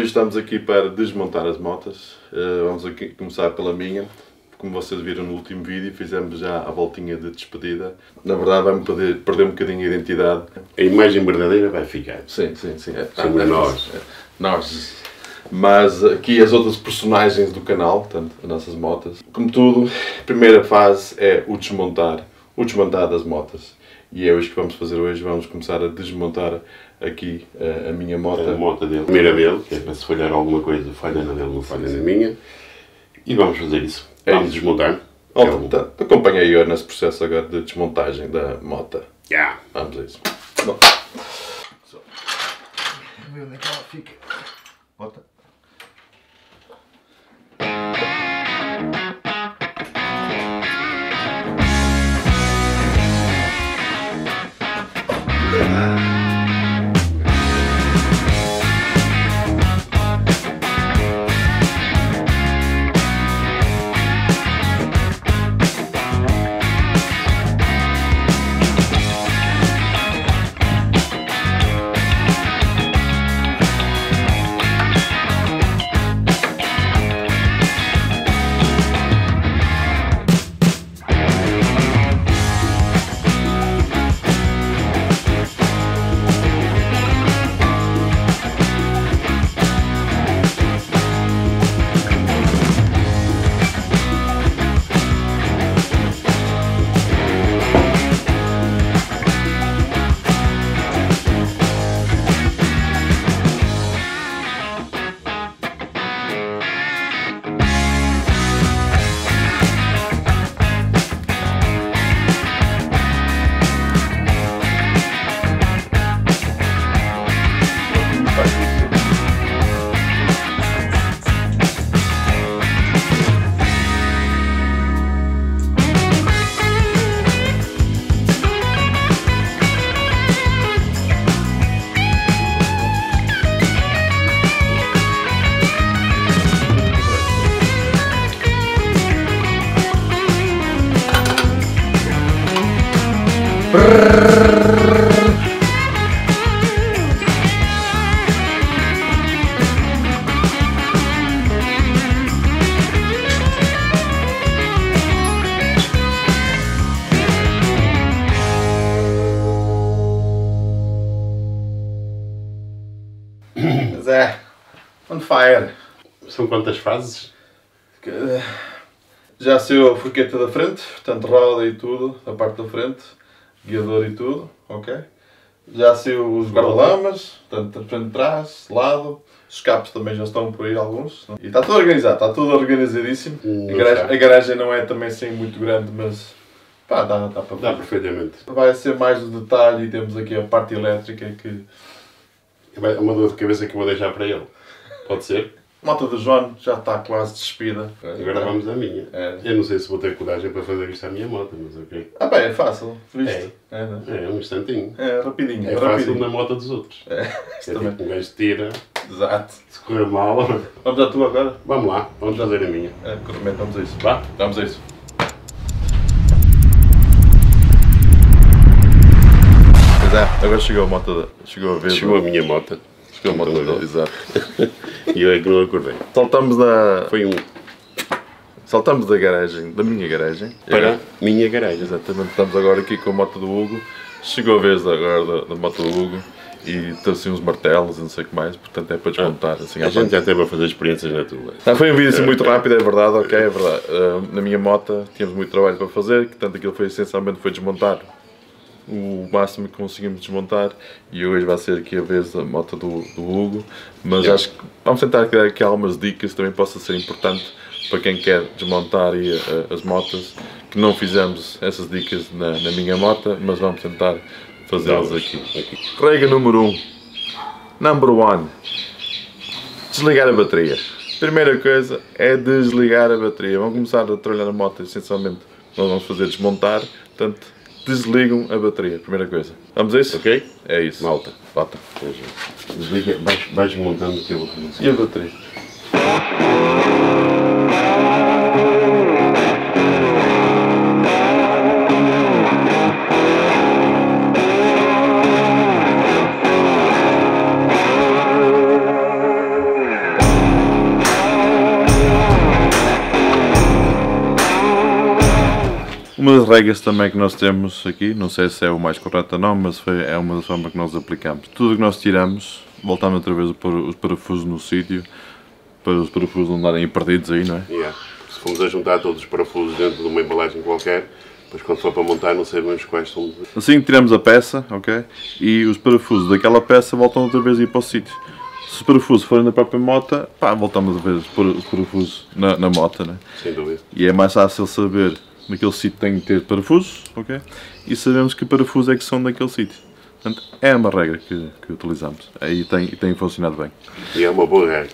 estamos aqui para desmontar as motas. Vamos aqui começar pela minha. Como vocês viram no último vídeo, fizemos já a voltinha de despedida. Na verdade vai-me perder um bocadinho a identidade. A imagem verdadeira vai ficar. Sim. Somos nós. Nós. Mas aqui as outras personagens do canal, portanto, as nossas motas. Como tudo, a primeira fase é o desmontar das motas. E é isso que vamos fazer hoje. Vamos começar a desmontar aqui a minha moto. A moto dele. A primeira dele, que é para se falhar alguma coisa, falha na dele, não falha na minha. E vamos fazer isso. Vamos desmontar. Acompanha aí nesse processo agora de desmontagem da moto. Vamos a isso. Bom. Ver onde é que ela fica. Bota. Mas é, on fire. São quantas fases? Já saiu a forqueta da frente, portanto roda e tudo, a parte da frente, guiador e tudo, ok? Já saiu os guarda-lamas, portanto frente de trás, lado, os escapes também já estão por aí alguns. E está tudo organizado, está tudo organizadíssimo. A garagem não é também assim muito grande, mas pá, dá para ver. Dá perfeitamente. Vai ser mais o detalhe e temos aqui a parte elétrica que... É uma dor de cabeça que eu vou deixar para ele. Pode ser? A moto do João já está quase despida. Agora vamos à minha. Eu não sei se vou ter coragem para fazer isto à minha moto, mas ok. Ah bem, é fácil. Viste? É um instantinho. É rapidinho. É fácil na moto dos outros. É também. Tipo um gajo tira. Exato. Se correr mal. Vamos à tua agora? Vamos lá, vamos fazer a minha. Corromento, vamos a isso. Vá? Vamos a isso. Pois é, agora chegou a moto. Chegou a vez. Chegou a minha moto. Chegou a moto dele, exato. E eu é que não acordei. Saltamos da. Foi um. Saltamos da garagem, da minha garagem. Para a minha garagem. Exatamente, estamos agora aqui com a moto do Hugo. Chegou a vez agora da moto do Hugo e trouxe uns martelos e não sei o que mais, portanto é para desmontar. Assim, a gente já teve a fazer experiências na tua. Foi um vídeo assim muito rápido, é verdade, ok, é verdade. Na minha moto tínhamos muito trabalho para fazer, portanto aquilo foi essencialmente desmontar o máximo que conseguimos desmontar e hoje vai ser aqui a vez da moto do Hugo, mas acho que vamos tentar dar aqui algumas dicas, também possa ser importante para quem quer desmontar as motas, que não fizemos essas dicas na minha moto, mas vamos tentar fazê-las aqui. Regra número 1, number 1, desligar a bateria. Primeira coisa é desligar a bateria. Vamos começar a trabalhar na moto, essencialmente nós vamos fazer desmontar, portanto desligam a bateria, primeira coisa. Vamos a isso? Ok? É isso. Malta. Bota. Desliga, vais montando que eu vou fazer. E a bateria? Uma das regras também que nós temos aqui, não sei se é o mais correto ou não, mas é uma das formas que nós aplicamos. Tudo que nós tiramos, voltamos outra vez a pôr os parafusos no sítio, para os parafusos não andarem perdidos aí, não é? Yeah. Se formos a juntar todos os parafusos dentro de uma embalagem qualquer, depois quando for para montar não sabemos quais são. Assim que tiramos a peça, ok? E os parafusos daquela peça voltam outra vez a ir para o sítio. Se os parafusos forem na própria moto, pá, voltamos a ver os parafusos na moto, né? Sem dúvida. E é mais fácil saber naquele sítio tem que ter parafusos, ok? E sabemos que parafusos é que são daquele sítio. Portanto, é uma regra que utilizamos. Aí tem funcionado bem. E é uma boa regra.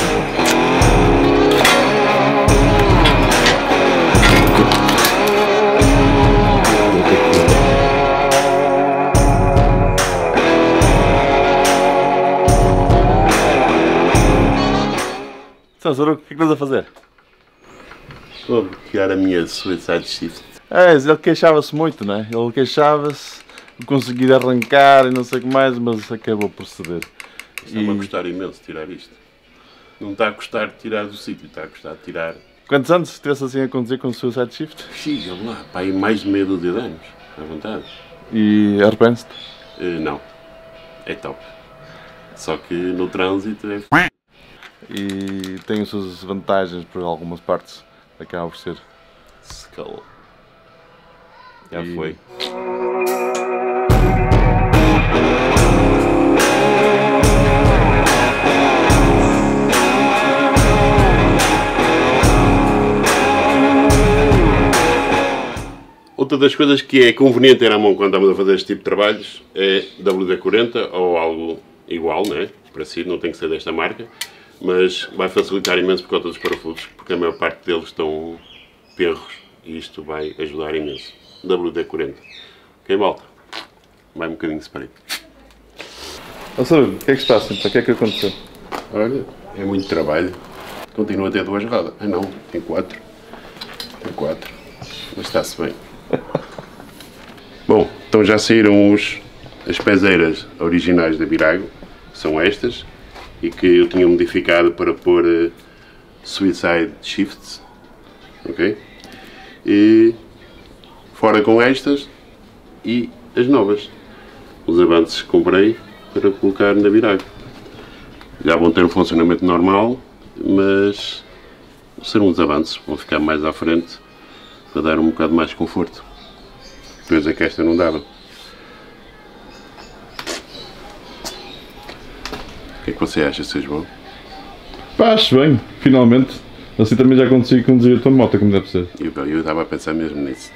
Sansoro, o que é que estás a fazer? Estou a criar a minha Suicide Shift. Ele queixava-se muito, não é? Ele queixava-se de conseguir arrancar e não sei o que mais, mas acabou por ceder. Está-me a custar imenso tirar isto. Não está a custar de tirar do sítio, está a custar de tirar... Quantos anos estivesse assim a conduzir com o Suicide Shift? Xiga lá, pá, aí mais de meia dúzia de anos, à vontade. E arrepende-te? Não, é top. Só que no trânsito é... E tem as suas vantagens por algumas partes, acaba por ser. Skull. Já E- foi. Outra das coisas que é conveniente ter à mão quando estamos a fazer este tipo de trabalhos é WD-40 ou algo igual, né? Para si, não tem que ser desta marca, mas vai facilitar imenso por conta dos parafusos, porque a maior parte deles estão perros e isto vai ajudar imenso. WD-40. Ok, malta? Vai um bocadinho de spray. Sansoro, o que é que se passa? O que é que aconteceu? Olha, é muito trabalho. Continua a ter 2 rodas. Ah não, tem 4. Tem 4. Mas está-se bem. Bom, então já saíram as pezeiras originais da Birago. São estas. E que eu tinha modificado para pôr Suicide Shifts. Ok? E fora com estas e as novas. Os avanços que comprei para colocar na Birago. Já vão ter um funcionamento normal, mas serão uns avanços, vão ficar mais à frente para dar um bocado mais de conforto. Coisa que esta não dava. O que é que você acha, Sr. João? Pá, acho bem, finalmente. Assim também já consigo conduzir a tua moto como deve ser. Eu estava a pensar mesmo nisso.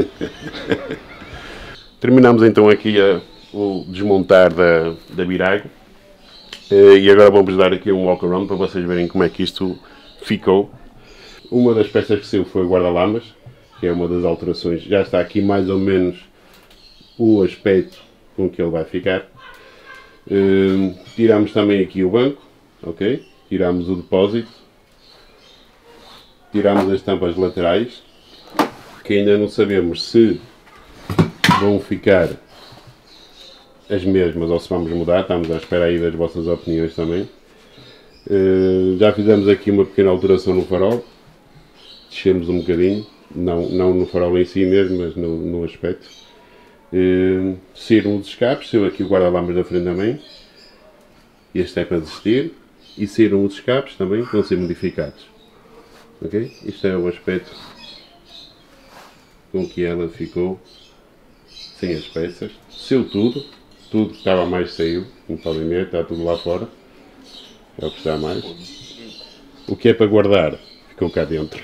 Terminamos então aqui o desmontar da Birago. E agora vamos dar aqui um walk around para vocês verem como é que isto ficou. Uma das peças que saiu foi o guarda-lamas, que é uma das alterações. Já está aqui mais ou menos o aspecto com que ele vai ficar. Tiramos também aqui o banco, ok? Tiramos o depósito. Tiramos as tampas laterais, que ainda não sabemos se vão ficar as mesmas ou se vamos mudar. Estamos à espera aí das vossas opiniões também. Já fizemos aqui uma pequena alteração no farol. Descemos um bocadinho, não no farol em si mesmo, mas no aspecto. Saíram os escapes, saiu aqui o guarda-lamas da frente também. Este é para desistir. E saíram os escapes também, que vão ser modificados. Ok? Isto é o aspecto com que ela ficou, sem as peças. Saiu tudo que estava a mais saiu, como podem ver, está tudo lá fora. É o que está a mais. O que é para guardar, ficou cá dentro.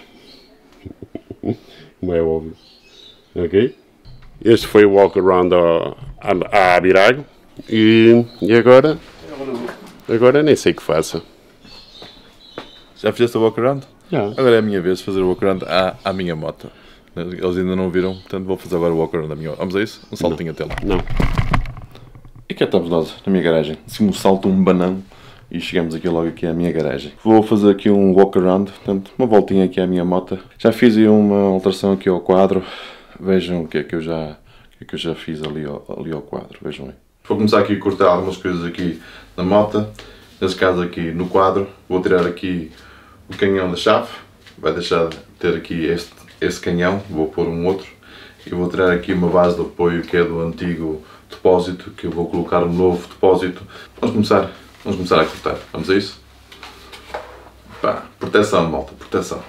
Como é óbvio. Ok? Este foi o walk around à Birago. E agora? Agora nem sei o que faça. Já fizeste o walk-around? Já. Agora é a minha vez de fazer o walk-around à minha moto. Eles ainda não viram, portanto vou fazer agora o walk-around da minha moto. Vamos a isso? Um saltinho até lá. Não. E cá estamos nós, na minha garagem. Assim um salto, um banão. E chegamos aqui logo aqui à minha garagem. Vou fazer aqui um walk-around, portanto uma voltinha aqui à minha moto. Já fiz aí uma alteração aqui ao quadro. Vejam o que é que eu já fiz ali ao quadro. Vejam aí. Vou começar aqui a cortar algumas coisas aqui na moto. Nesse caso aqui no quadro. Vou tirar aqui o canhão da chave. Vai deixar de ter aqui este canhão. Vou pôr um outro. Eu vou tirar aqui uma base de apoio que é do antigo depósito, que eu vou colocar um novo depósito. Vamos começar a cortar. Vamos a isso? Pá, proteção, malta, proteção.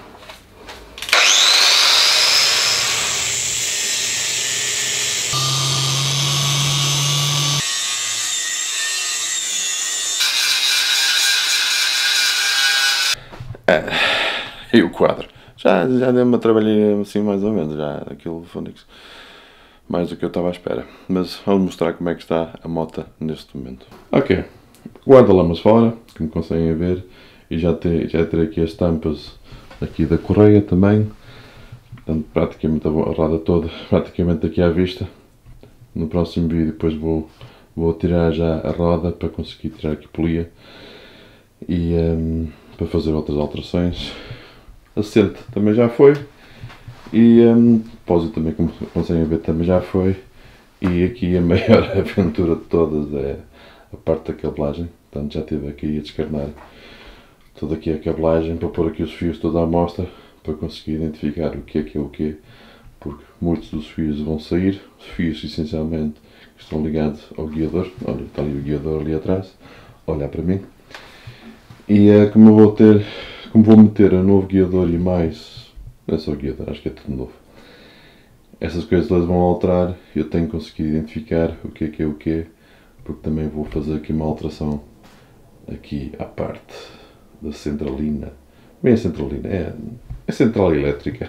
E o quadro? Já deu-me a trabalhar assim mais ou menos, já aquilo Fónix. Mais do que eu estava à espera. Mas vamos mostrar como é que está a moto neste momento. Ok, guarda-lamas fora, como conseguem ver. E já terei aqui as tampas aqui da correia também. Portanto, praticamente a roda toda, praticamente aqui à vista. No próximo vídeo depois vou tirar já a roda para conseguir tirar aqui polia. E para fazer outras alterações. Assente também já foi. E depósito também, como conseguem ver, também já foi. E aqui a maior aventura de todas é a parte da cabelagem. Portanto, já estive aqui a descarnar toda aqui a cabelagem para pôr aqui os fios toda à mostra, para conseguir identificar o que é o que, porque muitos dos fios vão sair. Os fios essencialmente que estão ligados ao guiador. Olha, está ali o guiador ali atrás, olhar para mim. E como vou meter um novo guiador e mais, não é só guiador, acho que é tudo novo. Essas coisas elas vão alterar, eu tenho que conseguir identificar o que é o que, porque também vou fazer aqui uma alteração aqui à parte da centralina. Bem a centralina, é central elétrica.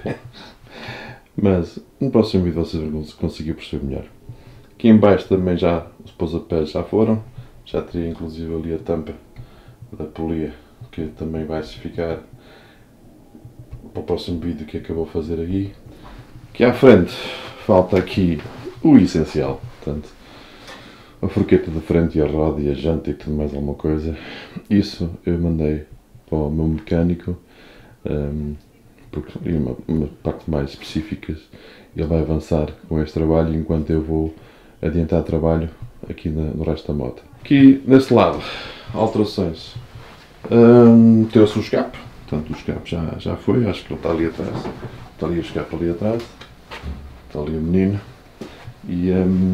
Mas no próximo vídeo vocês vão conseguir perceber melhor. Aqui em baixo também já os pousapés já foram, já teria inclusive ali a tampa da polia, que também vai se ficar para o próximo vídeo que acabou de fazer aí. Aqui à frente falta aqui o essencial, portanto, a forqueta da frente e a roda e a janta e tudo mais alguma coisa. Isso eu mandei para o meu mecânico, porque uma parte mais específica ele vai avançar com este trabalho enquanto eu vou adiantar trabalho aqui no resto da moto. Aqui nesse lado, alterações. Trouxe o escape, portanto o escape já foi, acho que ele está ali atrás, está ali o escape ali atrás, está ali o menino, e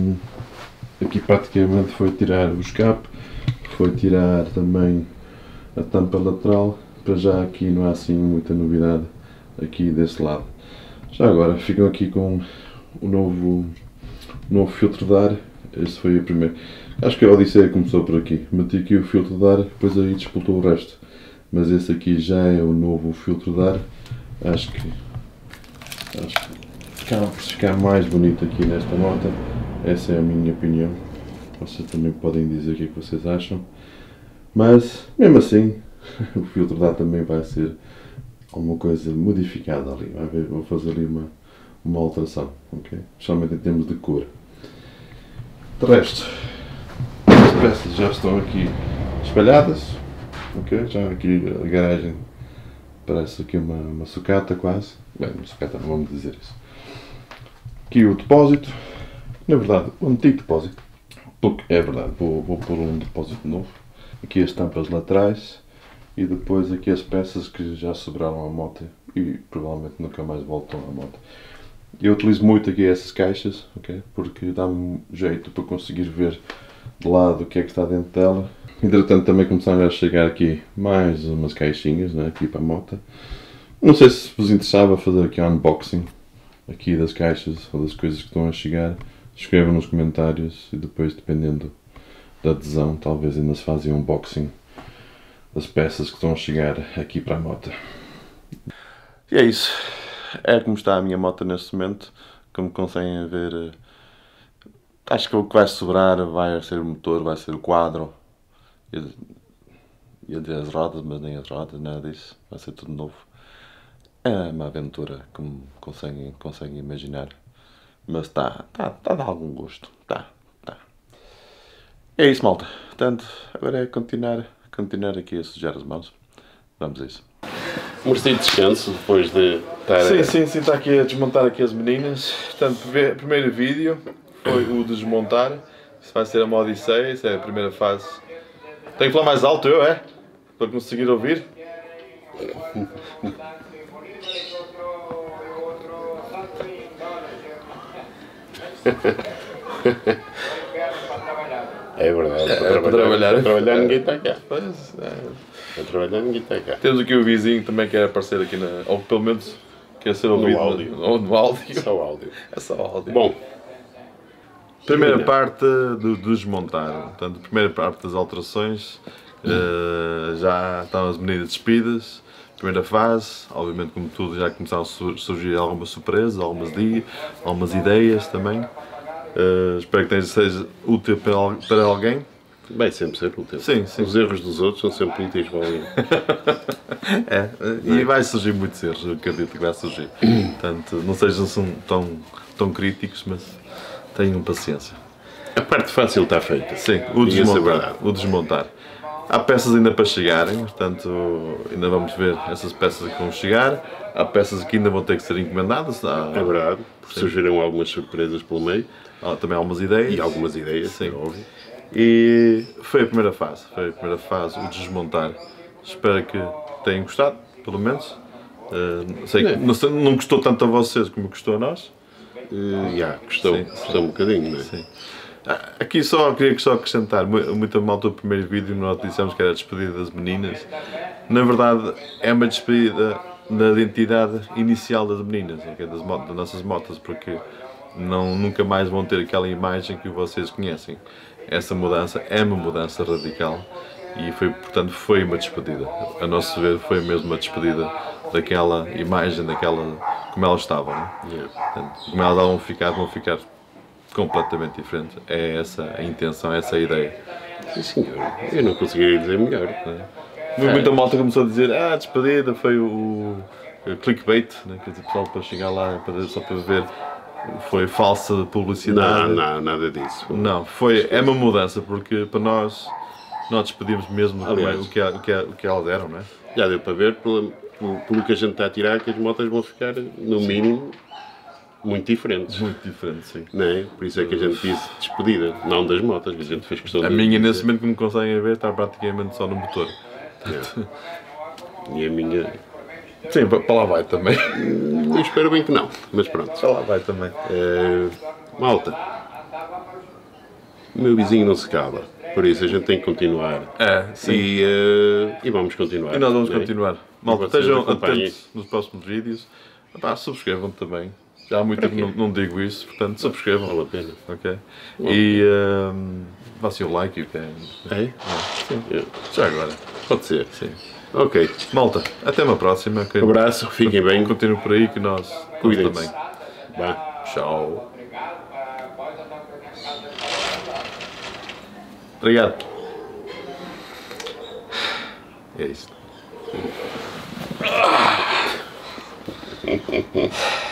aqui praticamente foi tirar o escape, foi tirar também a tampa lateral. Para já aqui não há assim muita novidade aqui desse lado. Já agora ficam aqui com o novo filtro de ar. Este foi o primeiro. Acho que a Odisseia começou por aqui. Meti aqui o filtro de ar, depois aí disputou o resto. Mas esse aqui já é o novo filtro de ar. Acho que acaba por ficar mais bonito aqui nesta moto. Essa é a minha opinião. Vocês também podem dizer o que é que vocês acham. Mas, mesmo assim, o filtro de ar também vai ser alguma coisa modificada ali. Vai ver, vou fazer ali uma alteração, ok? Especialmente em termos de cor. De resto, as peças já estão aqui espalhadas, ok? Já aqui a garagem parece aqui uma sucata quase. Bem, uma sucata não vamos dizer isso. Aqui o depósito, na verdade o antigo depósito, porque é verdade, vou pôr um depósito novo. Aqui as tampas laterais e depois aqui as peças que já sobraram à moto e provavelmente nunca mais voltam à moto. Eu utilizo muito aqui essas caixas, okay? Porque dá-me jeito para conseguir ver de lado o que é que está dentro dela. Entretanto também começaram a chegar aqui mais umas caixinhas, né, aqui para a moto. Não sei se vos interessava fazer aqui um unboxing aqui das caixas ou das coisas que estão a chegar. Escrevam nos comentários e depois, dependendo da adesão, talvez ainda se fazia um unboxing das peças que estão a chegar aqui para a moto. E é isso. É como está a minha moto neste momento. Como conseguem ver, acho que o que vai sobrar vai ser o motor, vai ser o quadro e as rodas, mas nem as rodas, nada disso. Vai ser tudo novo. É uma aventura, como conseguem imaginar. Mas está a dar algum gosto. Tá. É isso, malta. Portanto, agora é continuar aqui a sujar as mãos. Vamos a isso. Merecido descanso depois de estar... Sim, está aqui a desmontar aqui as meninas. Portanto, o primeiro vídeo foi o de desmontar. Isso vai ser a Odisseia, isso é a primeira fase. Tenho que falar mais alto, é? Para conseguir ouvir. É verdade, Para trabalhar. para trabalhar ninguém está cá. Pois, Para trabalhar ninguém está cá. Temos aqui o vizinho que também quer aparecer aqui ou pelo menos quer ser ouvido áudio. no áudio. Só áudio. É só áudio. Bom, Primeira parte do desmontar. Portanto, primeira parte das alterações. Já estão as meninas despidas. Primeira fase, obviamente, como tudo, já começaram a surgir algumas surpresas, algumas ideias também. Espero que seja útil para alguém. vai sempre ser útil. Sim, sim. Os erros dos outros são sempre úteis para alguém. E vai surgir muitos erros, eu acredito que vai surgir. Portanto, não sejam tão críticos, mas tenham paciência. A parte fácil está feita. Sim, o desmontar. Há peças ainda para chegarem, portanto, ainda vamos ver essas peças que vão chegar. Há peças que ainda vão ter que ser encomendadas. É verdade, surgiram algumas surpresas pelo meio. Há também algumas ideias. E algumas ideias, sim. É óbvio. E foi a primeira fase, o desmontar. Espero que tenham gostado, pelo menos. Sei que não gostou tanto a vocês como gostou a nós. Gostou um bocadinho, não é? Sim. Aqui queria acrescentar, muita malta do primeiro vídeo nós dissemos que era a despedida das meninas. Na verdade é uma despedida na identidade inicial das meninas, okay? das nossas motas, porque nunca mais vão ter aquela imagem que vocês conhecem. Essa mudança é uma mudança radical e portanto foi uma despedida. A nosso ver foi mesmo uma despedida daquela imagem, como elas estavam. Né? Portanto, como elas vão ficar completamente diferente. É essa a intenção, é essa a ideia. Sim, senhor. Eu não conseguiria dizer melhor. Muita malta começou a dizer a despedida foi o clickbait, né? Quer dizer, pessoal para chegar lá só para ver, foi falsa publicidade. Não, nada disso. Não, é uma mudança, porque para nós despedimos mesmo o que elas eram, não é? Já deu para ver, pelo que a gente está a tirar, que as motas vão ficar, no mínimo, muito diferentes. Muito diferente, sim. Não é? Por isso é que a gente disse despedida, não das motas, que a gente fez questão de minha, nesse momento, como conseguem ver, está praticamente só no motor. E a minha... Sim, para lá vai também. Eu espero bem que não, mas pronto. Para lá vai também. Malta, o meu vizinho não se cala, por isso a gente tem que continuar. Sim. E vamos continuar. E nós vamos continuar. Malta, estejam atentos nos próximos vídeos. Subscrevam também. Já há muito tempo não digo isso, portanto subscrevam. Vale a pena. Ok? E façam o like. É? Sim. Já agora. Pode ser. Sim. Ok. Malta, até uma próxima. Um abraço, fiquem bem. Continuem por aí que nós cuidem também. Vá. Tchau. Obrigado. É isso.